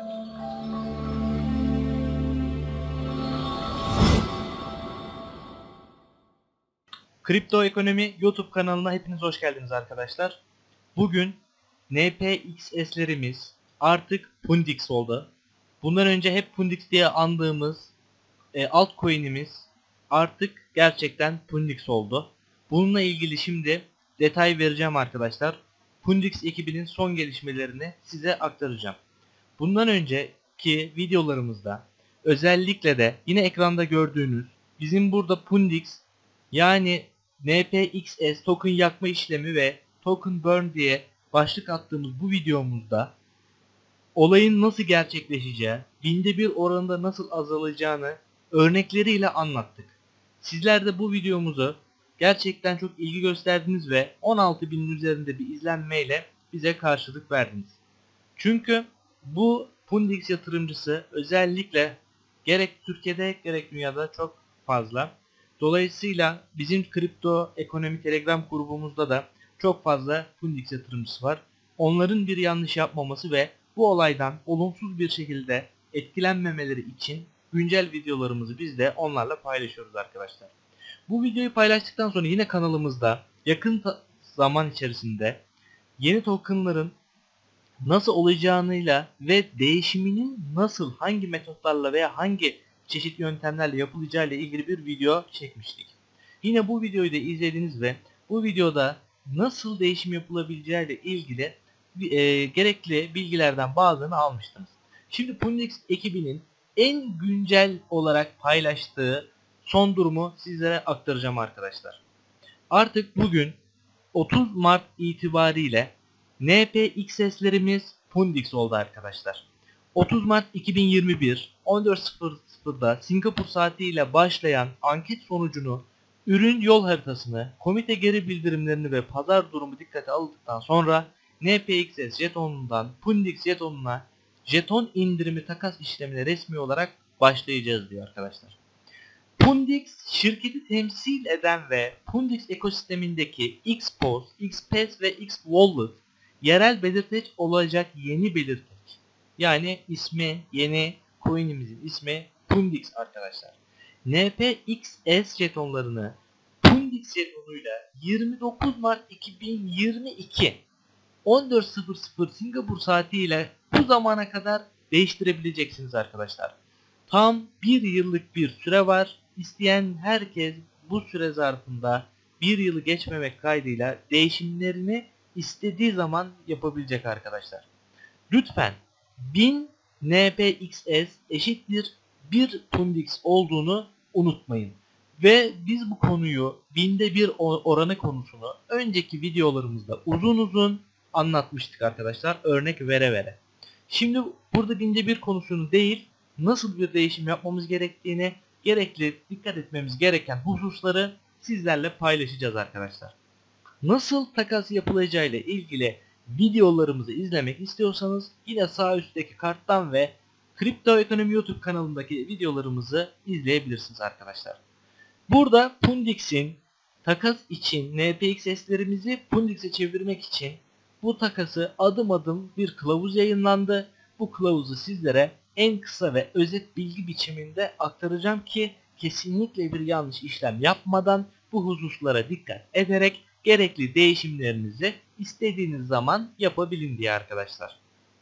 Kripto Ekonomi YouTube kanalına hepiniz hoş geldiniz arkadaşlar. Bugün NPXS'lerimiz artık Pundix oldu. Bundan önce hep Pundix diye andığımız altcoin'imiz artık gerçekten Pundix oldu. Bununla ilgili şimdi detay vereceğim arkadaşlar. Pundix ekibinin son gelişmelerini size aktaracağım. Bundan önceki videolarımızda özellikle de yine ekranda gördüğünüz bizim burada Pundix yani NPXS token yakma işlemi ve token burn diye başlık attığımız bu videomuzda olayın nasıl gerçekleşeceği, binde bir oranında nasıl azalacağını örnekleriyle anlattık. Sizler de bu videomuzu gerçekten çok ilgi gösterdiniz ve 16.000'in üzerinde bir izlenmeyle bize karşılık verdiniz. Çünkü bu Pundix yatırımcısı özellikle gerek Türkiye'de gerek dünyada çok fazla. Dolayısıyla bizim kripto ekonomi telegram grubumuzda da çok fazla Pundix yatırımcısı var. Onların bir yanlış yapmaması ve bu olaydan olumsuz bir şekilde etkilenmemeleri için güncel videolarımızı biz de onlarla paylaşıyoruz arkadaşlar. Bu videoyu paylaştıktan sonra yine kanalımızda yakın zaman içerisinde yeni tokenların nasıl olacağıyla ve değişiminin nasıl, hangi metotlarla veya hangi çeşit yöntemlerle yapılacağıyla ilgili bir video çekmiştik. Yine bu videoyu da izlediniz ve bu videoda nasıl değişim yapılabileceğiyle ilgili gerekli bilgilerden bazılarını almıştınız. Şimdi Pundix ekibinin en güncel olarak paylaştığı son durumu sizlere aktaracağım arkadaşlar. Artık bugün 30 Mart itibariyle NPXS'lerimiz Pundix oldu arkadaşlar. 30 Mart 2021 14.00'da Singapur saatiyle başlayan anket sonucunu, ürün yol haritasını, komite geri bildirimlerini ve pazar durumu dikkate alındıktan sonra NPXS jetonundan Pundix jetonuna jeton indirimi takas işlemine resmi olarak başlayacağız diyor arkadaşlar. Pundix şirketi temsil eden ve Pundix ekosistemindeki Xpos, Xpass ve Xwallet yerel belirteç olacak yeni belirteç. Yani ismi, yeni coin'imizin ismi Pundix arkadaşlar. NPXS jetonlarını Pundix jetonuyla 29 Mart 2022 14.00 Singapur saatiyle bu zamana kadar değiştirebileceksiniz arkadaşlar. Tam bir yıllık bir süre var. İsteyen herkes bu süre zarfında bir yılı geçmemek kaydıyla değişimlerini istediği zaman yapabilecek arkadaşlar. Lütfen 1000 NPXS eşittir 1 Pundix olduğunu unutmayın. Ve biz bu konuyu binde bir oranı konusunu önceki videolarımızda uzun uzun anlatmıştık arkadaşlar, örnek vere vere. Şimdi burada binde bir konusunu değil, nasıl bir değişim yapmamız gerektiğini, gerekli dikkat etmemiz gereken hususları sizlerle paylaşacağız arkadaşlar. Nasıl takas yapılacağıyla ilgili videolarımızı izlemek istiyorsanız yine sağ üstteki karttan ve Kripto Ekonomi YouTube kanalındaki videolarımızı izleyebilirsiniz arkadaşlar. Burada Pundix'in takas için NPXS'lerimizi Pundix'e çevirmek için bu takası adım adım bir kılavuz yayınlandı. Bu kılavuzu sizlere en kısa ve özet bilgi biçiminde aktaracağım ki kesinlikle bir yanlış işlem yapmadan bu hususlara dikkat ederek gerekli değişimlerinizi istediğiniz zaman yapabilin diye arkadaşlar.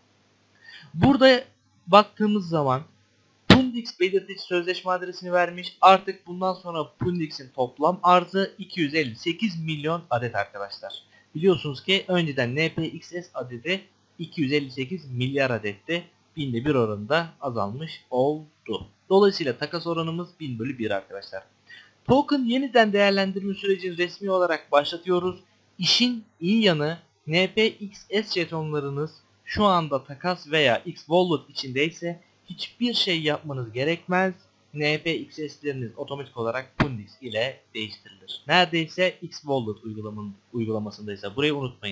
Burada baktığımız zaman Pundix belirtici sözleşme adresini vermiş. Artık bundan sonra Pundix'in toplam arzı 258 milyon adet arkadaşlar. Biliyorsunuz ki önceden NPXS adedi 258 milyar adetti. Binde bir oranında azalmış oldu. Dolayısıyla takas oranımız 1000/1 arkadaşlar. Token yeniden değerlendirme sürecini resmi olarak başlatıyoruz. İşin iyi yanı NPXS jetonlarınız şu anda takas veya Xwallet içindeyse hiçbir şey yapmanız gerekmez. NPXS'leriniz otomatik olarak Pundix ile değiştirilir. Neredeyse Xwallet uygulamasındaysa burayı unutmayın.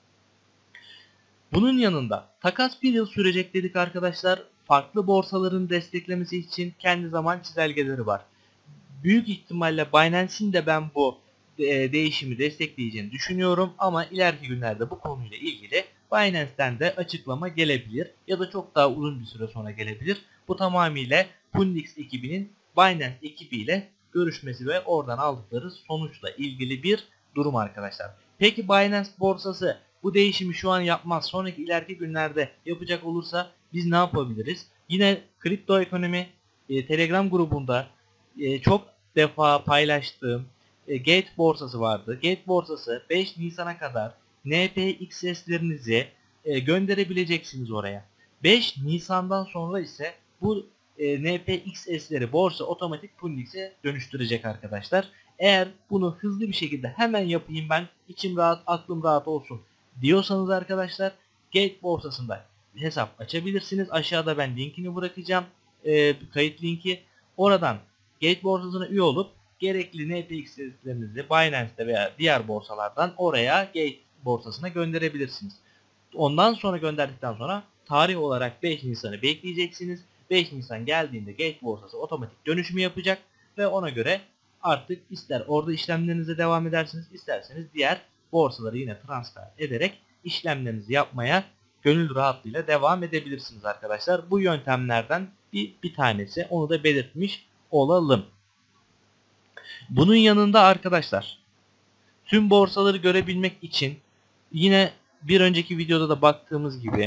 Bunun yanında takas bir yıl sürecek dedik arkadaşlar. Farklı borsaların desteklemesi için kendi zaman çizelgeleri var. Büyük ihtimalle Binance'in de ben bu değişimi destekleyeceğini düşünüyorum ama ileriki günlerde bu konuyla ilgili Binance'ten de açıklama gelebilir ya da çok daha uzun bir süre sonra gelebilir. Bu tamamıyla Pundix ekibinin Binance ekibiyle görüşmesi ve oradan aldıkları sonuçla ilgili bir durum arkadaşlar. Peki Binance borsası bu değişimi şu an yapmaz, sonraki ileriki günlerde yapacak olursa biz ne yapabiliriz? Yine kripto ekonomi Telegram grubunda çok defa paylaştığım Gate borsası vardı. Gate borsası 5 Nisan'a kadar NPXS'lerinizi gönderebileceksiniz oraya. 5 Nisan'dan sonra ise bu NPXS'leri borsa otomatik Pundix'e dönüştürecek arkadaşlar. Eğer bunu hızlı bir şekilde hemen yapayım, ben içim rahat aklım rahat olsun diyorsanız arkadaşlar, Gate borsasında hesap açabilirsiniz. Aşağıda ben linkini bırakacağım. Kayıt linki. Oradan Gate borsasına üye olup gerekli NPX'lerinizi Binance'de veya diğer borsalardan oraya Gate borsasına gönderebilirsiniz. Ondan sonra gönderdikten sonra tarih olarak 5 Nisan'ı bekleyeceksiniz. 5 Nisan geldiğinde Gate borsası otomatik dönüşümü yapacak ve ona göre artık ister orada işlemlerinize devam edersiniz, isterseniz diğer borsaları yine transfer ederek işlemlerinizi yapmaya gönül rahatlığıyla devam edebilirsiniz arkadaşlar. Bu yöntemlerden bir tanesi, onu da belirtmiş olalım. Bunun yanında arkadaşlar tüm borsaları görebilmek için yine bir önceki videoda da baktığımız gibi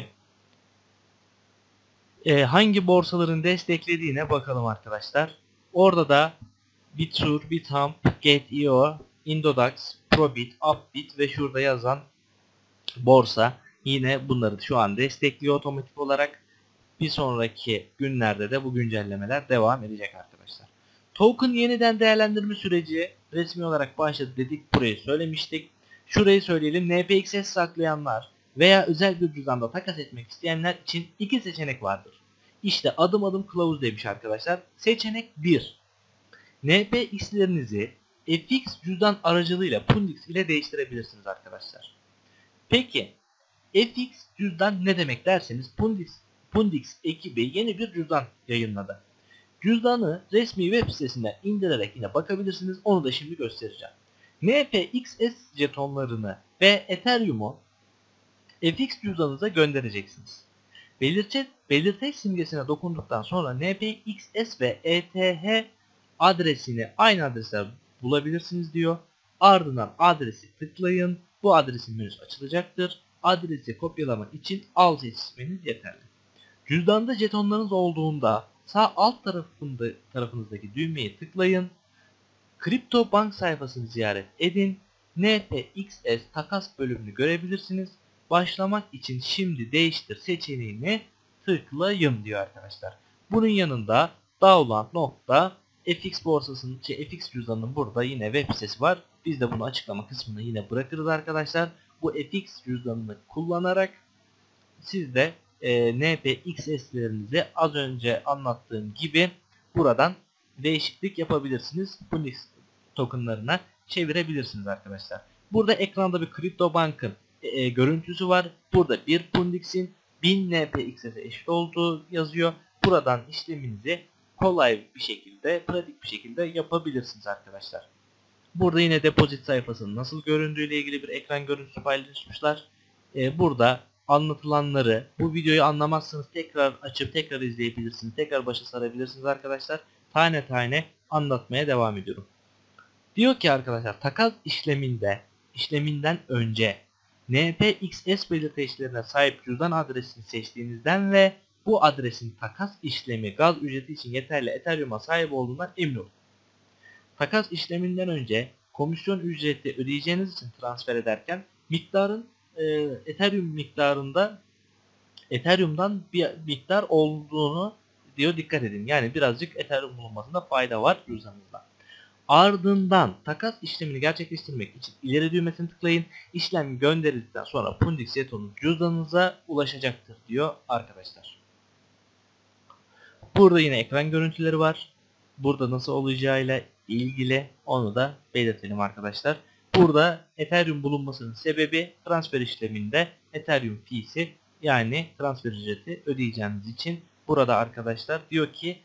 hangi borsaların desteklediğine bakalım arkadaşlar. Orada da Bitur, Bithumb, Gate.io, Indodax, Probit, Upbit ve şurada yazan borsa yine bunları şu an destekliyor otomatik olarak. Bir sonraki günlerde de bu güncellemeler devam edecek arkadaşlar. Token yeniden değerlendirme süreci resmi olarak başladı dedik. Burayı söylemiştik. Şurayı söyleyelim. NPXS saklayanlar veya özel bir cüzdanda takas etmek isteyenler için iki seçenek vardır. İşte adım adım kılavuz demiş arkadaşlar. Seçenek 1. NPX'lerinizi FX cüzdan aracılığıyla Pundix ile değiştirebilirsiniz arkadaşlar. Peki FX cüzdan ne demek derseniz, Pundix ekibi yeni bir cüzdan yayınladı. Cüzdanı resmi web sitesinden indirerek yine bakabilirsiniz. Onu da şimdi göstereceğim. NPXS jetonlarını ve Ethereum'u FX cüzdanınıza göndereceksiniz. Belirteç simgesine dokunduktan sonra NPXS ve ETH adresini aynı adresler bulabilirsiniz diyor. Ardından adresi tıklayın. Bu adresin menüsü açılacaktır. Adresi kopyalamak için al seçmeniz yeterli. Cüzdanda jetonlarınız olduğunda sağ alt tarafınızdaki düğmeye tıklayın. Kripto bank sayfasını ziyaret edin. NPXS takas bölümünü görebilirsiniz. Başlamak için şimdi değiştir seçeneğini tıklayın diyor arkadaşlar. Bunun yanında Daulant.fx borsasının FX cüzdanının burada yine web sitesi var. Biz de bunu açıklama kısmına yine bırakırız arkadaşlar. Bu FX cüzdanını kullanarak siz de NPXS'lerinizi az önce anlattığım gibi buradan değişiklik yapabilirsiniz. Pundix tokenlarına çevirebilirsiniz arkadaşlar. Burada ekranda bir CryptoBank'ın görüntüsü var. Burada bir Pundix'in 1000 NPXS'e eşit olduğu yazıyor. Buradan işleminizi kolay bir şekilde, pratik bir şekilde yapabilirsiniz arkadaşlar. Burada yine depozit sayfasının nasıl göründüğüyle ilgili bir ekran görüntüsü paylaşmışlar. Burada anlatılanları, bu videoyu anlamazsanız tekrar açıp tekrar izleyebilirsiniz. Tekrar başa sarabilirsiniz arkadaşlar. Tane tane anlatmaya devam ediyorum. Diyor ki arkadaşlar, takas işleminden önce NPXS belirteçlerine sahip cüzdan adresini seçtiğinizden ve bu adresin takas işlemi gaz ücreti için yeterli Ethereum'a sahip olduğundan emin olun. Takas işleminden önce komisyon ücreti ödeyeceğiniz için transfer ederken miktarın Ethereum'dan bir miktar olduğunu diyor, dikkat edin. Yani birazcık Ethereum bulunmasında fayda var cüzdanınızda. Ardından takas işlemini gerçekleştirmek için ileri düğmesini tıklayın. İşlem gönderildikten sonra Pundix jetonunuz cüzdanınıza ulaşacaktır diyor arkadaşlar. Burada yine ekran görüntüleri var. Burada nasıl olacağıyla ilgili onu da belirtelim arkadaşlar. Burada Ethereum bulunmasının sebebi transfer işleminde Ethereum fee'si, yani transfer ücreti ödeyeceğiniz için burada arkadaşlar diyor ki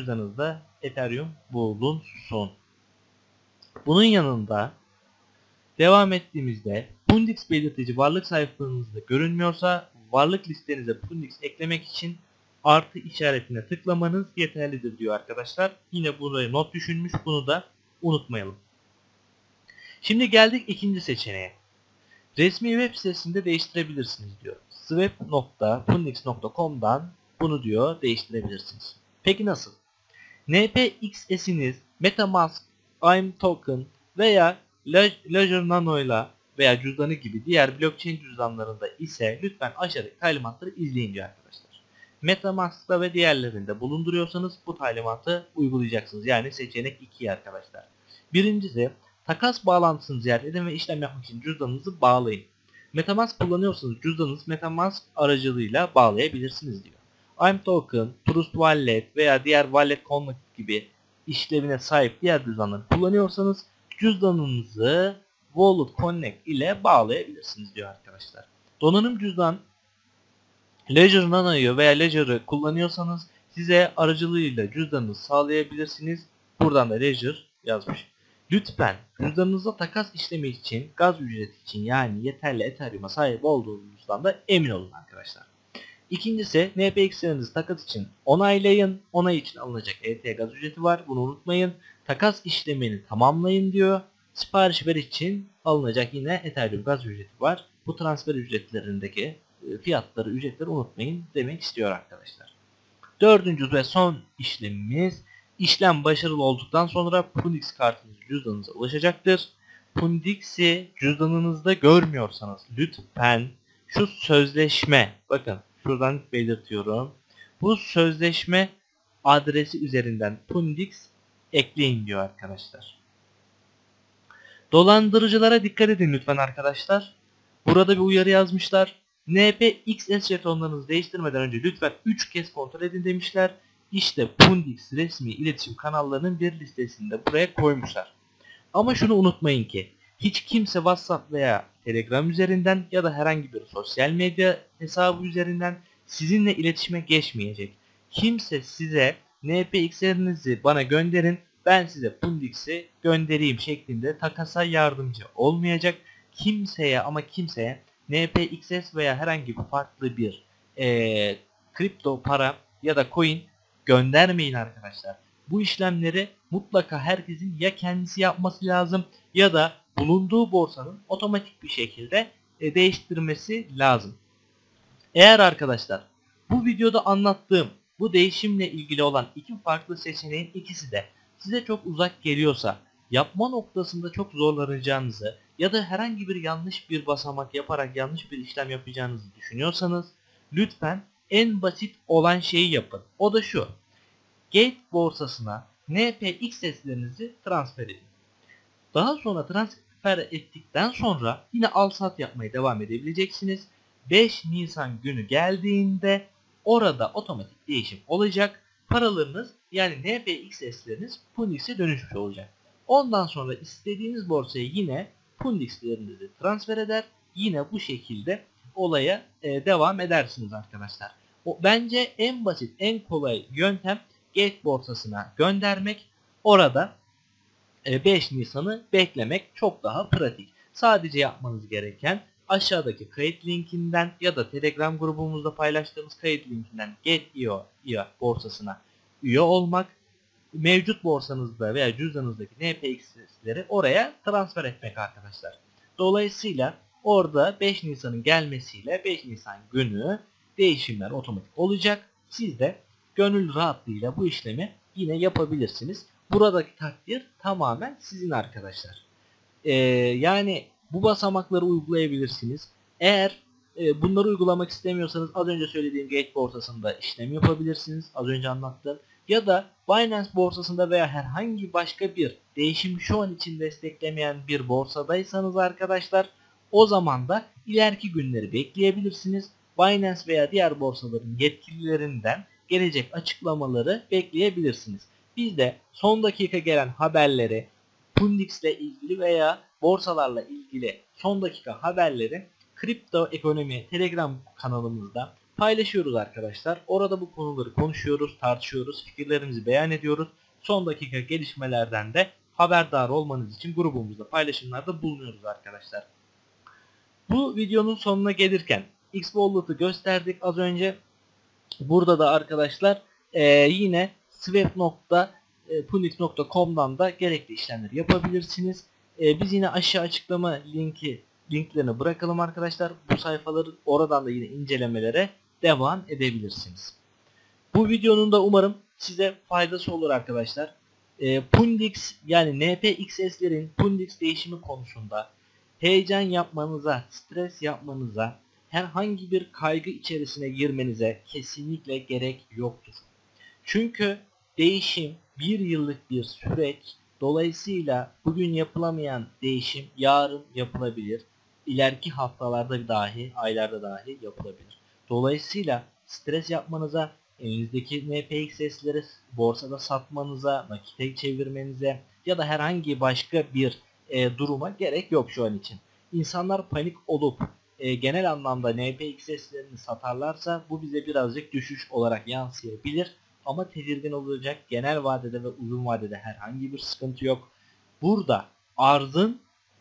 cüzdanınızda Ethereum bulunsun. Bunun yanında Devam ettiğimizde Pundix belirtici varlık sayfanızda görünmüyorsa varlık listenize Pundix eklemek için artı işaretine tıklamanız yeterlidir diyor arkadaşlar. Yine buraya not düşülmüş, bunu da unutmayalım. Şimdi geldik ikinci seçeneğe. Resmi web sitesinde değiştirebilirsiniz diyor. swap.pundix.com'dan bunu diyor değiştirebilirsiniz. Peki nasıl? NPXS'iniz MetaMask, IMToken veya Ledger Nano ile veya cüzdanı gibi diğer blockchain cüzdanlarında ise lütfen aşağıdaki talimatları izleyin diyor arkadaşlar. MetaMask'ta ve diğerlerinde bulunduruyorsanız bu talimatı uygulayacaksınız. Yani seçenek 2 arkadaşlar. Birincisi, takas bağlantısını ziyaret edin ve işlem yapmak için cüzdanınızı bağlayın. MetaMask kullanıyorsanız cüzdanınızı MetaMask aracılığıyla bağlayabilirsiniz diyor. IMToken, Trust Wallet veya diğer Wallet Connect gibi işlevine sahip diğer cüzdanları kullanıyorsanız cüzdanınızı Wallet Connect ile bağlayabilirsiniz diyor arkadaşlar. Donanım cüzdan Ledger Nano'yu veya Ledger'ı kullanıyorsanız size aracılığıyla cüzdanınızı sağlayabilirsiniz. Buradan da Ledger yazmış. Lütfen cüzdanınızda takas işlemi için, gaz ücreti için yani yeterli Ethereum'a sahip olduğunuzdan da emin olun arkadaşlar. İkincisi, NPX'lerinizi takas için onaylayın. Onay için alınacak ET gaz ücreti var. Bunu unutmayın. Takas işlemini tamamlayın diyor. Sipariş ver için alınacak yine Ethereum gaz ücreti var. Bu transfer ücretlerindeki fiyatları, ücretleri unutmayın demek istiyor arkadaşlar. Dördüncü ve son işlemimiz, işlem başarılı olduktan sonra Pundix kartınız cüzdanınıza ulaşacaktır. Pundix'i cüzdanınızda görmüyorsanız lütfen şu sözleşme, bakın şuradan belirtiyorum. Bu sözleşme adresi üzerinden Pundix ekleyin diyor arkadaşlar. Dolandırıcılara dikkat edin lütfen arkadaşlar. Burada bir uyarı yazmışlar. NPXS jetonlarınızı değiştirmeden önce lütfen 3 kez kontrol edin demişler. İşte Pundix resmi iletişim kanallarının bir listesini de buraya koymuşlar. Ama şunu unutmayın ki hiç kimse WhatsApp veya Telegram üzerinden ya da herhangi bir sosyal medya hesabı üzerinden sizinle iletişime geçmeyecek. Kimse size NPX'lerinizi bana gönderin, ben size Pundix'i göndereyim şeklinde takasa yardımcı olmayacak. Kimseye ama kimseye NPXS veya herhangi bir farklı bir kripto para ya da coin göndermeyin arkadaşlar. Bu işlemleri mutlaka herkesin ya kendisi yapması lazım ya da bulunduğu borsanın otomatik bir şekilde değiştirmesi lazım. Eğer arkadaşlar bu videoda anlattığım bu değişimle ilgili olan iki farklı seçeneğin ikisi de size çok uzak geliyorsa, yapma noktasında çok zorlanacağınızı ya da herhangi bir yanlış bir basamak yaparak yanlış bir işlem yapacağınızı düşünüyorsanız lütfen en basit olan şeyi yapın. O da şu: Gate borsasına NPXS'lerinizi transfer edin. Daha sonra transfer ettikten sonra yine al sat yapmaya devam edebileceksiniz. 5 Nisan günü geldiğinde orada otomatik değişim olacak. Paralarınız yani NPXS'leriniz Pundix'e dönüşmüş olacak. Ondan sonra istediğiniz borsaya yine Pundix'lerinizi transfer eder. Yine bu şekilde olaya devam edersiniz arkadaşlar. Bence en basit, en kolay yöntem Gate borsasına göndermek. Orada 5 Nisan'ı beklemek çok daha pratik. Sadece yapmanız gereken aşağıdaki kayıt linkinden ya da Telegram grubumuzda paylaştığımız kayıt linkinden Get.io borsasına üye olmak. Mevcut borsanızda veya cüzdanınızdaki NPX'leri oraya transfer etmek arkadaşlar. Dolayısıyla orada 5 Nisan'ın gelmesiyle 5 Nisan günü değişimler otomatik olacak. Siz de gönül rahatlığıyla bu işlemi yine yapabilirsiniz. Buradaki takdir tamamen sizin arkadaşlar. Yani bu basamakları uygulayabilirsiniz. Eğer bunları uygulamak istemiyorsanız az önce söylediğim Gate borsasında işlem yapabilirsiniz. Az önce anlattım. Ya da Binance borsasında veya herhangi başka bir değişim şu an için desteklemeyen bir borsadaysanız arkadaşlar, o zaman da ileriki günleri bekleyebilirsiniz. Binance veya diğer borsaların yetkililerinden gelecek açıklamaları bekleyebilirsiniz. Biz de son dakika gelen haberleri, Pundix ile ilgili veya borsalarla ilgili son dakika haberleri Kripto Ekonomi Telegram kanalımızda paylaşıyoruz arkadaşlar. Orada bu konuları konuşuyoruz, tartışıyoruz, fikirlerimizi beyan ediyoruz. Son dakika gelişmelerden de haberdar olmanız için grubumuzda paylaşımlarda bulunuyoruz arkadaşlar. Bu videonun sonuna gelirken X-Wallet'ı gösterdik az önce. Burada da arkadaşlar yine swap.pundix.com'dan da gerekli işlemleri yapabilirsiniz. Biz yine aşağı açıklama linklerini bırakalım arkadaşlar. Bu sayfaları oradan da yine incelemelere devam edebilirsiniz. Bu videonun da umarım size faydası olur arkadaşlar. Pundix yani NPXS'lerin Pundix değişimi konusunda heyecan yapmanıza, stres yapmanıza, herhangi bir kaygı içerisine girmenize kesinlikle gerek yoktur. Çünkü değişim bir yıllık bir süreç. Dolayısıyla bugün yapılamayan değişim yarın yapılabilir. İleriki haftalarda dahi, aylarda dahi yapılabilir. Dolayısıyla stres yapmanıza, elinizdeki NPXS'leri borsada satmanıza, nakite çevirmenize ya da herhangi başka bir duruma gerek yok şu an için. İnsanlar panik olup genel anlamda NPXS'lerini satarlarsa bu bize birazcık düşüş olarak yansıyabilir. Ama tedirgin olacak genel vadede ve uzun vadede herhangi bir sıkıntı yok. Burada arzın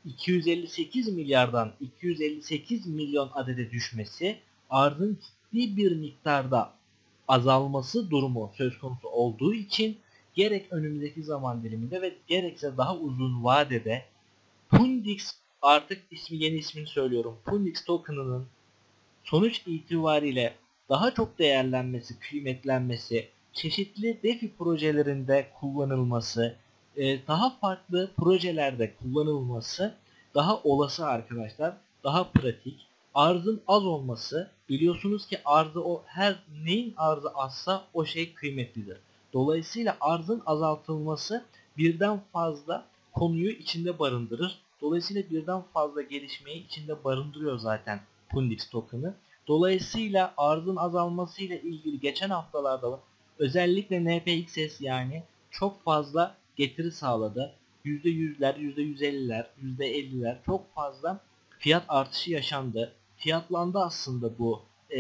258 milyardan 258 milyon adede düşmesi, arzın ciddi bir miktarda azalması durumu söz konusu olduğu için gerek önümüzdeki zaman diliminde ve gerekse daha uzun vadede Pundix, artık yeni ismini söylüyorum, Pundix token'ının sonuç itibariyle daha çok değerlenmesi, kıymetlenmesi, çeşitli DeFi projelerinde kullanılması, daha farklı projelerde kullanılması daha olası arkadaşlar, daha pratik. Arzın az olması, biliyorsunuz ki arzı her neyin arzı azsa o şey kıymetlidir. Dolayısıyla arzın azaltılması birden fazla konuyu içinde barındırır. Dolayısıyla birden fazla gelişmeyi içinde barındırıyor zaten Pundix token'ı. Dolayısıyla arzın azalmasıyla ilgili geçen haftalarda özellikle NPXS yani çok fazla getiri sağladı. %100'ler, %150'ler, %50'ler çok fazla fiyat artışı yaşandı. Fiyatlandı aslında bu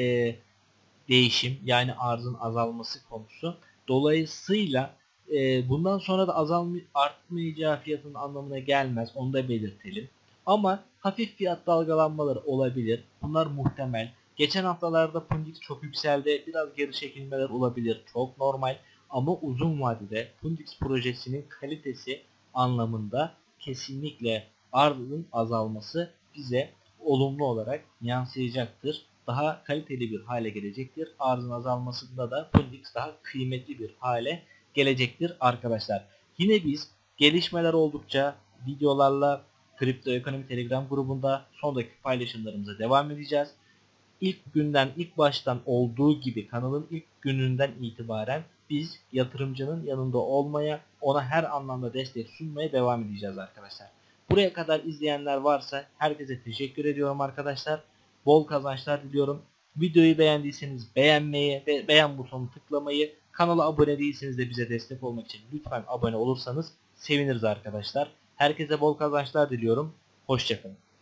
değişim yani arzın azalması konusu. Dolayısıyla bundan sonra da artmayacağı fiyatın anlamına gelmez. Onu da belirtelim. Ama hafif fiyat dalgalanmaları olabilir. Bunlar muhtemel. Geçen haftalarda Pundix çok yükseldi. Biraz geri çekilmeler olabilir. Çok normal. Ama uzun vadede Pundix projesinin kalitesi anlamında kesinlikle arzın azalması bize olumlu olarak yansıyacaktır. Daha kaliteli bir hale gelecektir. Arzın azalmasında da Pundix daha kıymetli bir hale gelecektir arkadaşlar. Yine biz gelişmeler oldukça videolarla Kripto Ekonomi Telegram grubunda son dakika paylaşımlarımıza devam edeceğiz. İlk baştan olduğu gibi kanalın ilk gününden itibaren biz yatırımcının yanında olmaya, ona her anlamda destek sunmaya devam edeceğiz arkadaşlar. Buraya kadar izleyenler varsa herkese teşekkür ediyorum arkadaşlar. Bol kazançlar diliyorum. Videoyu beğendiyseniz beğenmeyi ve beğen butonunu tıklamayı, kanala abone değilseniz de bize destek olmak için lütfen abone olursanız seviniriz arkadaşlar. Herkese bol kazançlar diliyorum. Hoşçakalın.